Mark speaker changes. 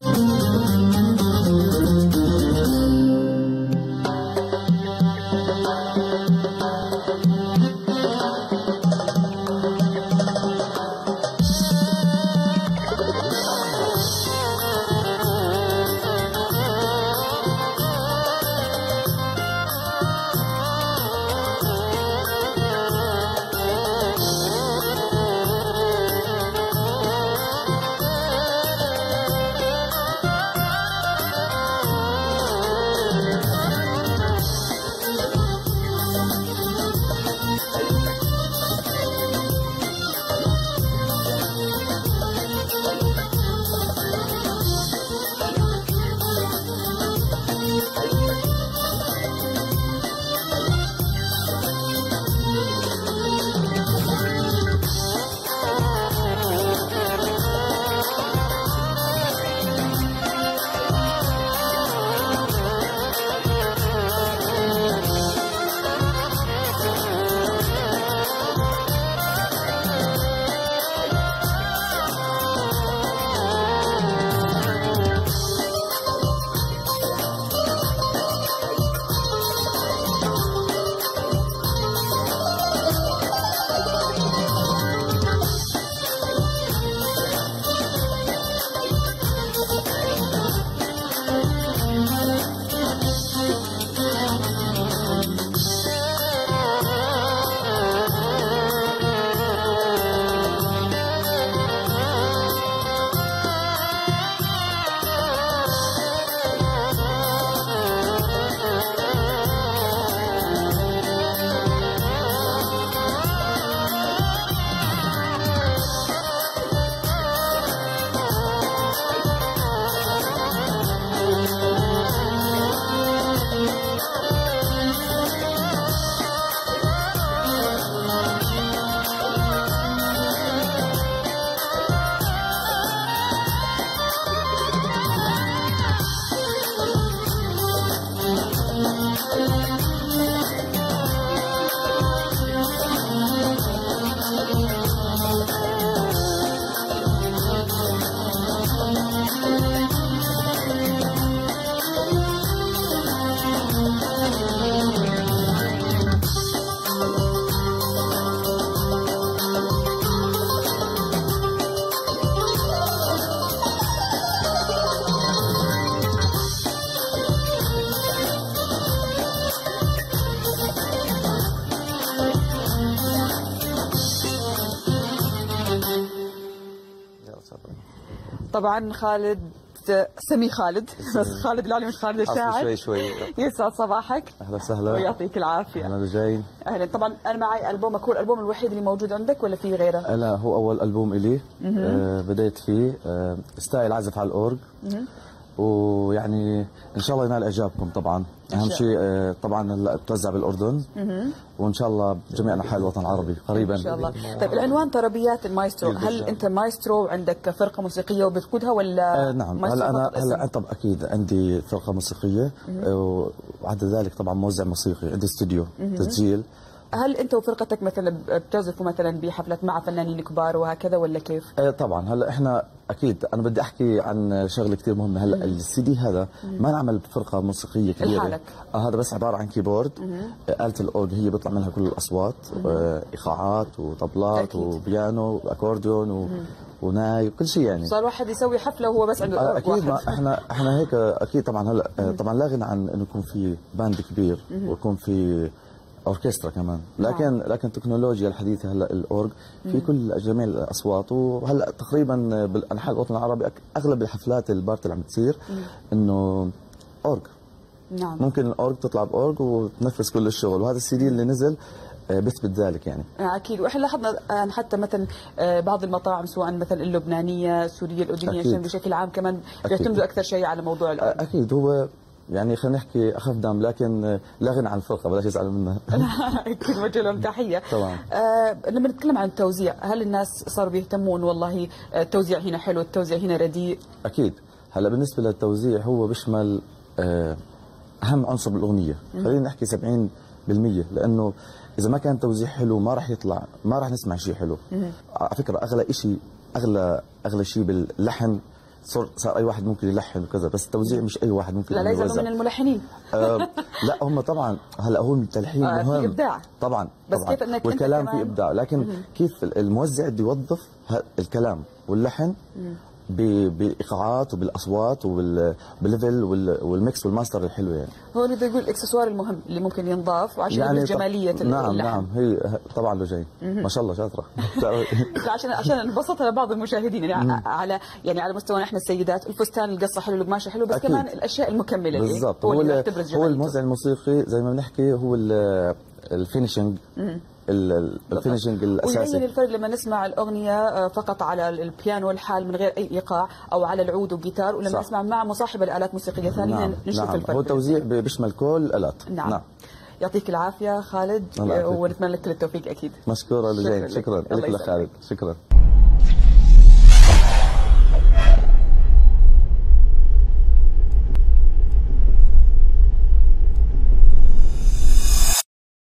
Speaker 1: طبعا خالد سمي خالد بس خالد العلي مش خالد الشاعر.
Speaker 2: شوي
Speaker 1: يسعد صباحك.
Speaker 2: اهلا وسهلا
Speaker 1: ويعطيك العافيه.
Speaker 2: اهلا جايين.
Speaker 1: اهلا. طبعا انا معي البومك، هو الالبوم الوحيد اللي موجود عندك ولا في غيره؟
Speaker 2: لا هو اول البوم الي. بديت فيه ستايل عزف على الاورج. ويعني ان شاء الله ينال اعجابكم. طبعا اهم شيء طبعا هلا بتوزع بالاردن وان شاء الله بجميع انحاء الوطن العربي قريبا
Speaker 1: ان شاء الله. طيب العنوان طربيات المايسترو، هل انت مايسترو وعندك فرقه موسيقيه وبتقودها ولا؟
Speaker 2: نعم هلا انا طب اكيد عندي فرقه موسيقيه وعدا ذلك طبعا موزع موسيقي، عندي استوديو تسجيل.
Speaker 1: هل انت وفرقتك مثلا بتعزفوا مثلا بحفلات مع فنانين كبار وهكذا ولا كيف؟
Speaker 2: طبعا هلا احنا اكيد انا بدي احكي عن شغله كثير مهمه. هلا السي دي هذا ما نعمل بفرقه موسيقيه كبيره
Speaker 1: لحالك.
Speaker 2: هذا بس عباره عن كيبورد. آلة الاورج هي بيطلع منها كل الاصوات، ايقاعات وطبلات وبيانو واكورديون وناي وكل شيء. يعني
Speaker 1: صار واحد يسوي حفله وهو بس عنده الاورج
Speaker 2: اكيد.
Speaker 1: واحد.
Speaker 2: ما احنا هيك اكيد. طبعا هلا طبعا لا غنى عن انه يكون في باند كبير ويكون في اوركسترا كمان، لكن التكنولوجيا الحديثه هلا الاورج في كل جميع الاصوات. وهلا تقريبا بانحاء الوطن العربي اغلب الحفلات البارتي اللي عم بتصير انه اورج.
Speaker 1: نعم.
Speaker 2: ممكن الاورج تطلع باورج وتنفذ كل الشغل، وهذا السي دي اللي نزل بيثبت ذلك. يعني
Speaker 1: اكيد. واحنا لاحظنا حتى مثلا بعض المطاعم سواء مثلا اللبنانيه، السوريه، الاردنيه بشكل عام كمان بيعتمدوا اكثر شيء على موضوع الاورج.
Speaker 2: اكيد. هو يعني خلينا نحكي اخف دم، لكن لا غنى عن الفرقه، بلاش يزعلوا منها.
Speaker 1: اكيد وجه لهم تحيه.
Speaker 2: طبعا.
Speaker 1: لما نتكلم عن التوزيع، هل الناس صاروا بيهتمون والله التوزيع هنا حلو، التوزيع هنا رديء؟
Speaker 2: اكيد. هلا بالنسبه للتوزيع هو بيشمل اهم عنصر بالاغنيه، خلينا نحكي 70%، لانه اذا ما كان توزيع حلو ما راح يطلع، ما راح نسمع شيء حلو. على فكره اغلى شيء باللحن صار اي واحد ممكن يلحن وكذا، بس التوزيع مش اي واحد ممكن
Speaker 1: لا
Speaker 2: يوزع.
Speaker 1: لازم من الملحنين.
Speaker 2: لا هم طبعا هلا هو التلحين مهم،
Speaker 1: في ابداع
Speaker 2: طبعا
Speaker 1: بس
Speaker 2: طبعا
Speaker 1: كيف انك
Speaker 2: والكلام فيه ابداع، لكن كيف الموزع بده يوظف الكلام واللحن بالايقاعات وبالاصوات وبالليفل والميكس والماستر الحلو يعني.
Speaker 1: هو اللي بده يقول الاكسسوار المهم اللي ممكن ينضاف وعشان يعني جماليه
Speaker 2: نعم
Speaker 1: اللحن.
Speaker 2: نعم هي طبعا لجين ما شاء الله شاطره.
Speaker 1: عشان نبسط لبعض المشاهدين يعني على مستوى احنا السيدات، الفستان القصه حلو، القماشه حلو، بس أكيد. كمان الاشياء المكمله
Speaker 2: بالضبط.
Speaker 1: هو
Speaker 2: هو الموزع الموسيقي زي ما بنحكي هو الفينيشنج، الفينيشنج الاساسي.
Speaker 1: ويبين الفرق لما نسمع الاغنيه فقط على البيانو الحال من غير اي ايقاع، او على العود والجيتار، ولما صح. نسمع مع مصاحب الالات موسيقيه ثانيه نشوف الفرق.
Speaker 2: هو توزيع بيشمل كل الالات.
Speaker 1: نعم. يعطيك العافيه خالد، ونتمنى لك كل التوفيق اكيد.
Speaker 2: مشكوره لجين، شكرا لك خالد، شكرا.